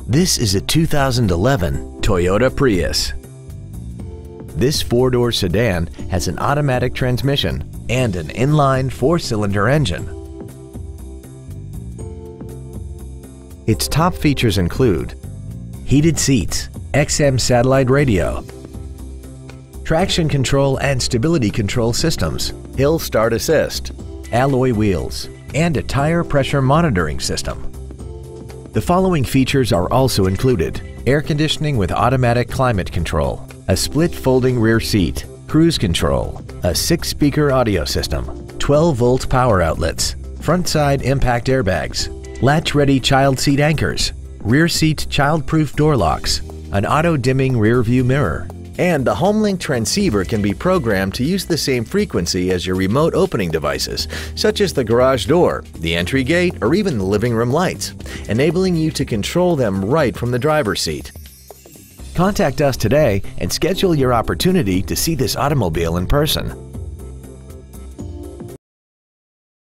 This is a 2011 Toyota Prius. This four-door sedan has an automatic transmission and an inline four-cylinder engine. Its top features include heated seats, XM satellite radio, traction control and stability control systems, hill start assist, alloy wheels, and a tire pressure monitoring system. The following features are also included: air conditioning with automatic climate control, a split folding rear seat, cruise control, a 6-speaker audio system, 12-volt power outlets, front side impact airbags, latch-ready child seat anchors, rear seat child-proof door locks, an auto-dimming rear view mirror, and the HomeLink transceiver can be programmed to use the same frequency as your remote opening devices, such as the garage door, the entry gate, or even the living room lights, enabling you to control them right from the driver's seat. Contact us today and schedule your opportunity to see this automobile in person.